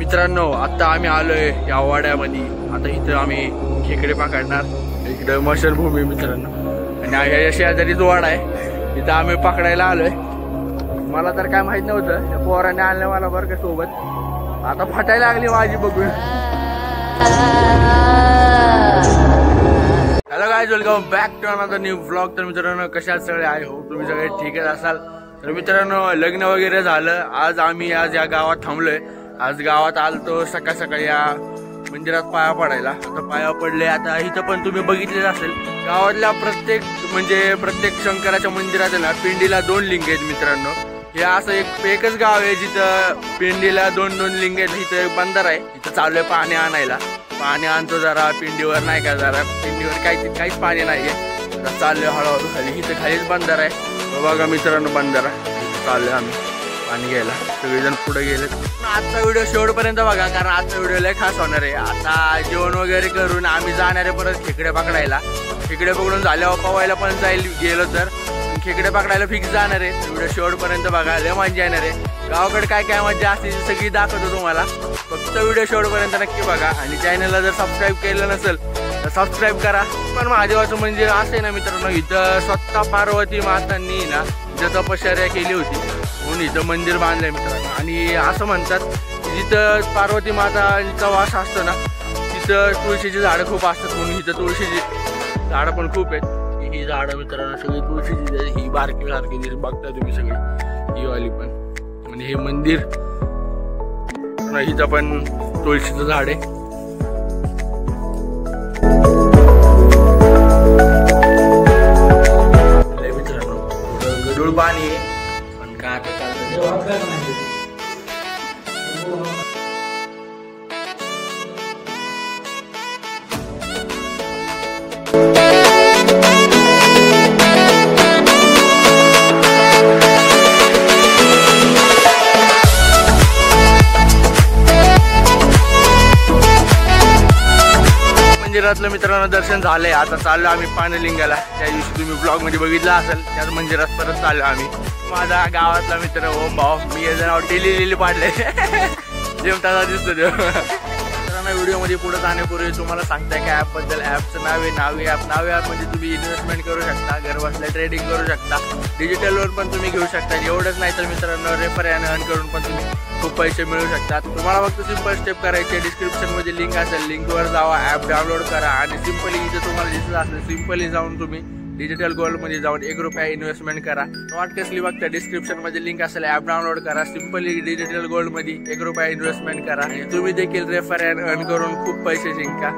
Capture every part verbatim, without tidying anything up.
मित्रांनो आता आम्ही आलोय या वाड्यामध्ये। आता इथं आम्ही खेकडे पकडणार। इकडे मशलभूमी मित्रांनो आणि या शेजारीच वाडा आहे, इथं आम्ही पकडायला आलोय। मला तर काय माहित नव्हतं, त्या पोराने आणलं मला बरं का सोबत। आता फाटायला लागली माझी बघून। Hello guys, welcome back to another new vlog. तर मित्रांनो कशा सगळे, आय होप तुम्ही सगळे ठीकच असाल। तर मित्रांनो लग्न वगैरे झालं, आज आम्ही आज या गावात थांबलोय। आज गावात आलतो सकाळ सकाळी या मंदिरात पाया पडायला। आता पाया पडले, आता इथं पण तुम्ही बघितलेच असेल गावातल्या प्रत्येक म्हणजे प्रत्येक शंकराच्या मंदिरात आहे ना पिंडीला दोन लिंग आहेत मित्रांनो। हे असं एक एकच गाव आहे जिथं पिंडीला दोन दोन लिंग आहेत। इथं एक बंदर आहे, इथं चाललोय पाणी आणायला। पाणी आणतो जरा पिंडीवर, नाही का जरा पिंडीवर काही काहीच पाणी नाहीये। आता चाललोय हळूहळू खाली, इथं खालीच बंदर आहे बघा मित्रांनो। बंदर चाललोय आम्ही पाणी घ्यायला, सगळेजण पुढे गेले। आजचा व्हिडिओ शेवटपर्यंत बघा, कारण आजचा व्हिडिओ लय खास होणार आहे। आता जेवण वगैरे करून आम्ही जाणार आहे परत खेकडे पकडायला। खेकडे पकडून झाल्यावर पवायला पण जाईल गेलो तर, खेकडे पकडायला फिक्स जाणार आहे। व्हिडिओ शेवटपर्यंत बघा, लय मजा येणार आहे। गावाकडे काय काय मजा असते सगळी दाखवतो तुम्हाला, फक्त व्हिडिओ शेवटपर्यंत नक्की बघा। आणि चॅनलला जर सबस्क्राईब केलं नसेल तर सबस्क्राईब करा। पण महादेवाचं मंदिर असं ना मित्रांनो, इथं स्वतः पार्वती मातांनी ना इथं तपश्चर्या केली होती म्हणून इथं मंदिर बांधलंय मित्रांनो। आणि असं म्हणतात जिथं पार्वती मातांचा वास असतो ना तिथं तुळशीची झाडं खूप असतात, म्हणून इथं तुळशीची झाडं पण खूप आहेत। ही झाडं मित्रांनो सगळी तुळशीची, ही बारकी बारकी बघता तुम्ही सगळी, ही वाली पण। म्हणजे हे मंदिर इथं पण तुळशीचं झाड आहे। मित्रांनो गडूळ पाणी आहे, पण काय आता चालतं मंदिरातलं मित्रांनो दर्शन झालंय। आता चाललो आम्ही पाणलिंगाला, त्या दिवशी तुम्ही ब्लॉग मध्ये बघितलं असेल त्याच मंदिरात परत चाललो आम्ही। माझा गावातला मित्र ओम भाऊ, मी याचं नाव टिली लिली पाडले जेम तसा दिसतो तो मित्रांनो। व्हिडिओ मध्ये पुढे जाण्यापूर्वी तुम्हाला सांगताय की ऍप बद्दल। ऍपचं नाव आहे नावी ऍप। नावी ऍप मध्ये तुम्ही इन्व्हेस्टमेंट करू शकता, घर बसल्या ट्रेडिंग करू शकता, डिजिटल लोन पण तुम्ही घेऊ शकता। एवढंच नाही तर मित्रांनो रेफर अँड अर्न करून पण तुम्ही खूप पैसे मिळू शकतात। तुम्हाला फक्त सिंपल स्टेप करायचे, डिस्क्रिप्शन मध्ये लिंक असेल, लिंकवर जावा, ऍप डाउनलोड करा आणि सिंपली इथे तुम्हाला दिसत असेल सिंपली जाऊन तुम्ही डिजिटल गोल्ड मध्ये जाऊन एक रुपया इन्व्हेस्टमेंट करा। वाट कसली बघता, डिस्क्रिप्शन मध्ये लिंक असेल, ऍप डाउनलोड करा, सिंपली डिजिटल गोल्ड मध्ये एक रुपया इन्व्हेस्टमेंट करा आणि तुम्ही देखील रेफर अँड अर्न करून खूप पैसे जिंका।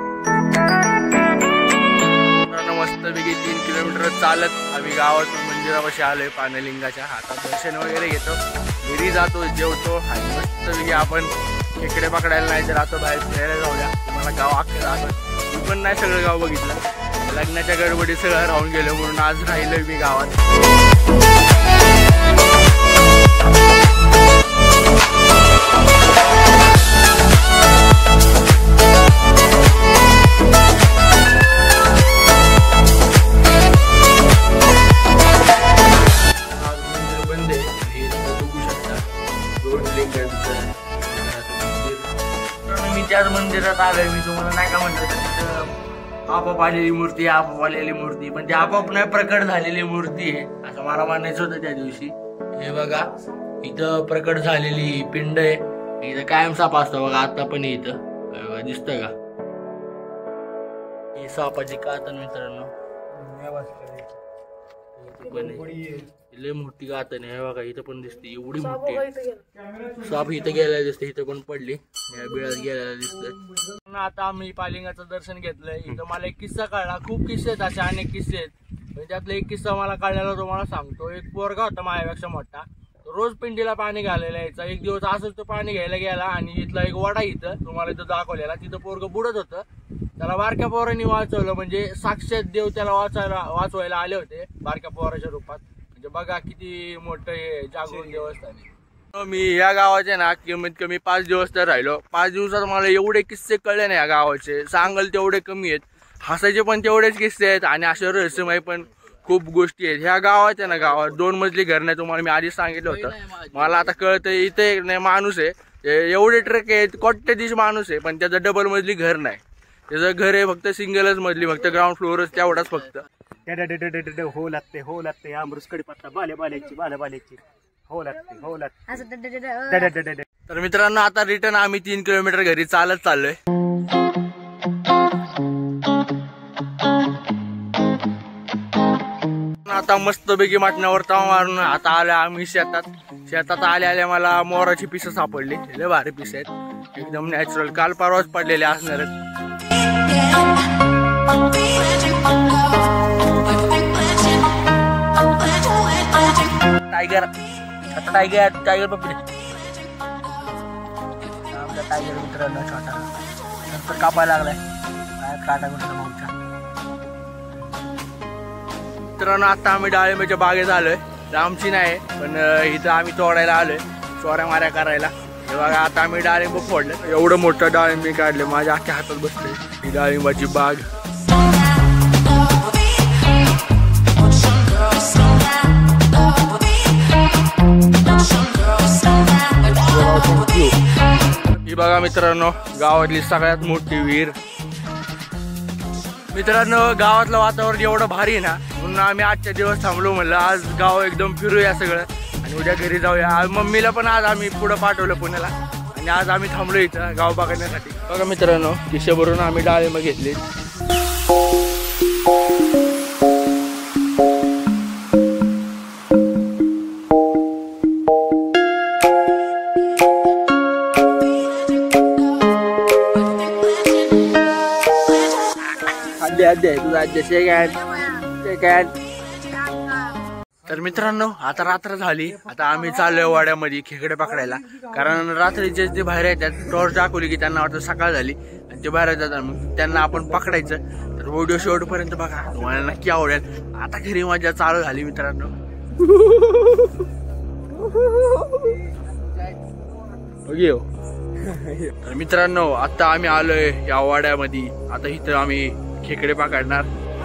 मस्तपैकी तीन किलोमीटर चालत आम्ही गावातून मंदिरापाशी आलोय पाणलिंगाच्या। हातात दर्शन वगैरे घेतो, घरी जातो, जेवतो आणि मस्तपैकी आपण खेकडे पकडायला नाही तर आता बाहेर फिरायला जाऊया। तुम्हाला गाव अख्खं दाखवत, मी पण नाही सगळं गाव बघितलं, लग्नाच्या गडबडीत सगळं राहून गेलं म्हणून आज राहिलोय मी गावात। मी त्याच मंदिरात आलोय, मी तुम्हाला नाही का म्हणलं आपोआप आलेली मूर्ती, आपोआप आलेली मूर्ती, पण ती आपोआप नाही प्रकट झालेली मूर्ती आहे असं मला मानायचं होतं त्या दिवशी। हे बघा इथं प्रकट झालेली पिंड आहे, इथं कायम साप असतो बघा, आता पण इथं दिसतं का ही सापाची कातन मित्रांनो। लय मोठी कातन आहे बघा, इथं पण दिसते एवढी मोठी। साप इथं गेलेला दिसते, इथं पण पडली, बिळात गेलेला दिसतोय। आता आम्ही पालिंगाचं दर्शन घेतलंय। इथं मला एक किस्सा कळला, खूप किस्से आहेत असे, अनेक किस्से आहेत। त्यातला एक किस्सा मला कळलेला तुम्हाला सांगतो। एक पोरगा होता माझ्यापेक्षा मोठा, रोज पिंडीला पाणी घालायला यायचा। एक दिवस असंच तो पाणी घ्यायला गेला आणि इथला एक वडा इथं तुम्हाला इथं दाखवलेला, तिथं पोरगं बुडत होतं। त्याला बारक्या पोरांनी वाचवलं, म्हणजे साक्षात देव त्याला वाचायला वाचवायला आले होते बारक्या पोराच्या रूपात। म्हणजे बघा किती मोठं हे जागृत देवस्थान आहे। मी या गावाचे ना कमीत कमी पाच दिवस तर राहिलो। पाच दिवसात मला एवढे किस्से कळले ना या गावाचे, सांगल तेवढे कमी आहेत। हसायचे पण तेवढेच किस्से आहेत आणि असे रहस्यमय पण खूप गोष्टी आहेत ह्या गावात आहे ना। गावात दोन मजली घर नाही, तुम्हाला मी आधीच सांगितलं होतं। मला आता कळतं इथे एक नाही माणूस आहे एवढे ट्रक आहेत, कोट्याधीश माणूस आहे, पण त्याचं डबल मजली घर नाही. त्याचं घर आहे फक्त सिंगलच मजली, फक्त ग्राउंड फ्लोअरच तेवढाच फक्त. हो लागते हो लागते आमरस कडीपत्ता बाले बाल्याची बाले बाल्याची हो लागते हो लागते. तर मित्रांनो आता रिटर्न आम्ही तीन किलोमीटर घरी चालत चाललोय. आता मस्तपैकी मटणावर ताव मारून आता आल्या आम्ही शेतात. शेतात आल्या आल्या मला मोराची पिसं सापडली. लय भारी पिस आहेत, एकदम नॅचरल, काल परवाच पडलेले असणार आहेत. टायगर आता टायगर टायगर पपडी आमचा टायगर मित्रांनो छोटा नंतर कापायला लागलाय. काटा कुठला भाऊचा. मित्रांनो आता आम्ही डाळिंबाच्या बागेत आलोय. आमची नाही पण इथं आम्ही तोडायला आलोय, चोऱ्या माऱ्या करायला. हे बघा आता आम्ही डाळिंब फोडले. एवढं मोठं डाळिंब मी काढले, माझ्या अख्ख्या हातात बसले. ही डाळिंबाची बाग. ही बघा मित्रांनो गावातली सगळ्यात मोठी विहीर. मित्रांनो गावातलं वातावरण एवढं भारी आहे ना, म्हणून आम्ही आजच्या दिवस थांबलो. म्हणलं आज गाव एकदम फिरूया सगळं आणि उद्या घरी जाऊया. आज मम्मीला पण आज आम्ही पुढं पाठवलं पुण्याला आणि आज आम्ही थांबलो इथं गाव बघण्यासाठी. बघा मित्रांनो खिशाभरून आम्ही डाळिंब घेतली. तर मित्रांनो आता रात्र झाली. आता आम्ही चाललोय वाड्यामध्ये खेकडे पकडायला, कारण रात्रीचे जे बाहेर येतात टॉर्च दाखवली की त्यांना वाटतं सकाळ झाली आणि ते बाहेर येतात, मग त्यांना आपण पकडायचं. तर व्हिडिओ शेवटपर्यंत बघा, तुम्हाला नक्की आवडेल. आता खरी मजा चालू झाली मित्रांनो. तर मित्रांनो आता आम्ही आलोय या वाड्यामध्ये. आता इथं आम्ही खेकडे पकडणार.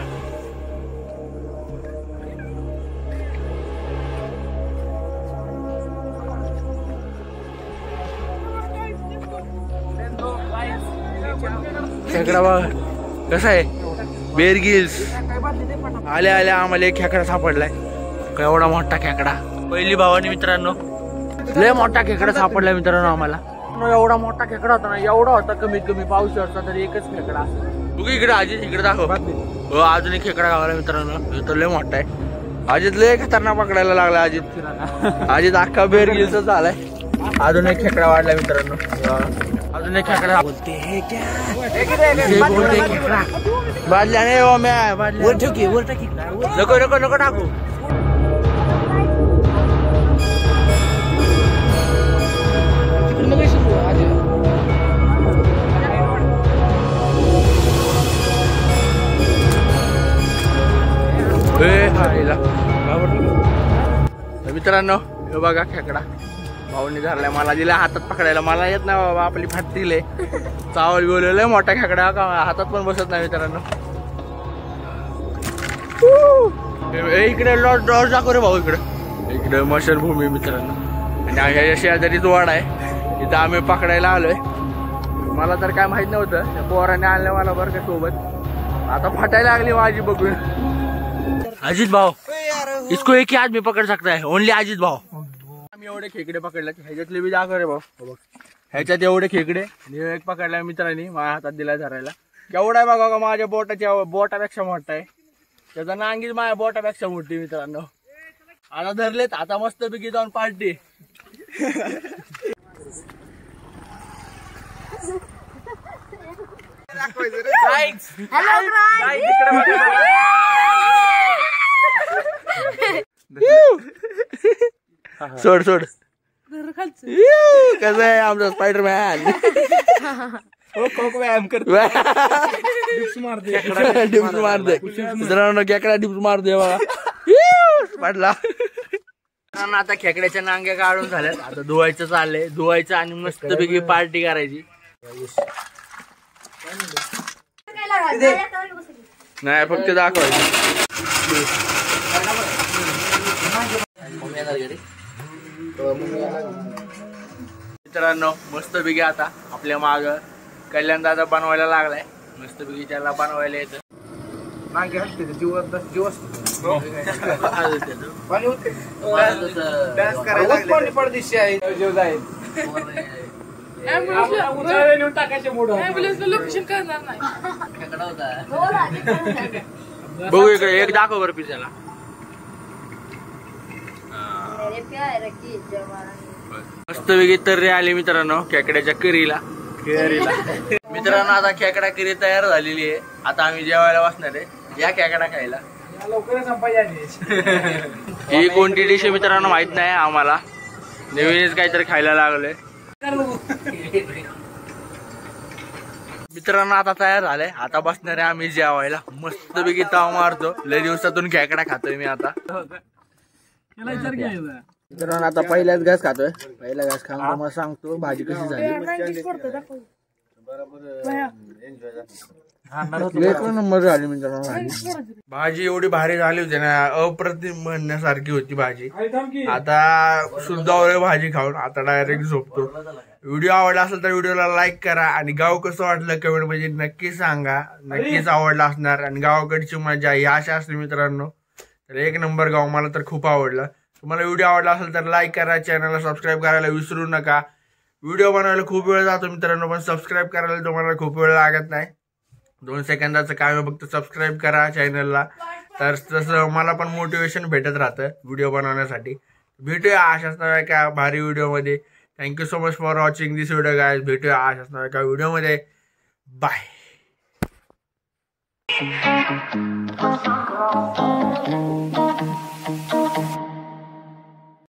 खेकडा बघ कसा आहे, बेरगिल्स. आल्या आल्या आम्हाला एक खेकडा सापडलाय. एवढा मोठा खेकडा. पहिली भावानी मित्रांनो लय मोठा खेकडा सापडलाय मित्रांनो आम्हाला. एवढा मोठा खेकडा होता ना, एवढा होता कमीत कमी पाऊस होता तरी एकच खेकडा. तू इकडे अजित इकडे दाखव. हो अजून एक खेकडा गावला मित्रांनो, तो लय मोठा आहे. अजित लय खतरनाक पकडायला लागला. अजित अजित अख्खा बेरगिलचा झालाय. अजून एक खेकडा वाढलाय मित्रांनो. अजून एक खेकडा बोलते खेकडा बादल्या नाही हो म्या वर ठेकी वर टाकी नको नको नको टाकू. मित्रांनो हे बघा खेकडा भाऊनी धरलाय. मला दिला हातात पकडायला, मला येत नाही बाबा, आपली फाटतील चावल बोलवलंय. मोठा खेकडा का हातात पण बसत नाही मित्रांनो. इकडे लॉज लॉज दाखव रे भाऊ. इकडे इकडे मशनभूमी मित्रांनो आणि ह्या शेजारीच वाडा आहे. इथं आम्ही पकडायला आलोय. मला तर काय माहित नव्हतं, त्या पोराने आणलं मला बरं का सोबत. आता फाटायला लागली माझी बघून. अजित भाऊ इसको एक ही आदमी पकड़ सकता है, ओनली अजित भाऊ. आम्ही एवढे खेकडे पकडले, ह्याच्यातले बी दाखव रे भाऊ. ह्याच्यात एवढे खेकडे एक पकडलाय मित्रांनी, माझ्या हातात दिलाय धरायला. केवढा आहे बघा, माझ्या बोटाच्या बोटापेक्षा मोठा आहे. त्याचा नांगीच माझ्या बोटापेक्षा मोठी मित्रांनो. आता धरलेत, आता मस्त पैकी जाऊन पार्टी. सोड सोड कसं आहे आमचा स्पायडरमॅन. व्यायाम करतो, डिप्स मारते डिप्स मारते मित्रांनो. खेकडा डिप्स मारते बघा पडला. आता खेकड्याच्या नांग्या काढून झाल्यात. आता धुवायचं चाललंय, धुवायचं आणि मस्त पैकी पार्टी करायची. नाही फक्त दाखवायचं. मित्रांनो मस्त बिगी आता आपल्या माग कल्याण दादा बनवायला लागलाय. मस्त बिगी त्याला बनवायला येतं. मागे हलते जीव जीव असतो डान्स करायला लागले पडदिशी आहे जीव जाईल. बघू इकडे एक दाखव बरं पिझ्याला. मस्त वेगळी तर्री आली मित्रांनो खेकड्याच्या करीला. मित्रांनो आता खेकडा करी तयार झालेली आहे. आता आम्ही जेवायला बसणार आहे. या खेकडा खायला. ही कोणती डिश आहे मित्रांनो माहित नाही आम्हाला. नवीनच काहीतरी खायला लागलोय. मित्रांनो आता तयार झालंय. आता बसणार आहे आम्ही जेवायला. मस्त पैकी ताव मारतो. लय दिवसातून खेकडा खातोय मी आता. मित्रांनो आता पहिल्याच घास खातोय. पहिला घास खाऊन तुम्हाला सांगतो भाजी कशी झाली. एक नंबर झाली मित्रांनो. भाजी एवढी भारी झाली होती ना अप्रतिम म्हणण्यासारखी होती भाजी. आता सुद्धा भाजी खाऊन आता डायरेक्ट झोपतो. व्हिडिओ आवडला असेल तर व्हिडिओला लाईक करा आणि गाव कसं वाटलं कमेंट मध्ये नक्की सांगा. नक्कीच आवडला असणार आणि गावाकडची मजा ही अशा असते मित्रांनो. तर एक नंबर गाव मला तर खूप आवडलं. तुम्हाला व्हिडिओ आवडला असेल तर लाईक करा. चॅनलला सबस्क्राईब करायला विसरू नका. व्हिडिओ बनवायला खूप वेळ जातो मित्रांनो पण सबस्क्राईब करायला तुम्हाला खूप वेळ लागत नाही. दोन सेकंदाचं काम आहे फक्त. सबस्क्राईब करा चॅनलला. तर तसं मला पण मोटिवेशन भेटत राहतं व्हिडिओ बनवण्यासाठी. भेटूया अशाच नव्या एका भारी व्हिडिओमध्ये. Thank you so much for watching this video guys. भेटूया अशाच नव्या एका व्हिडिओमध्ये. बाय. Thank you.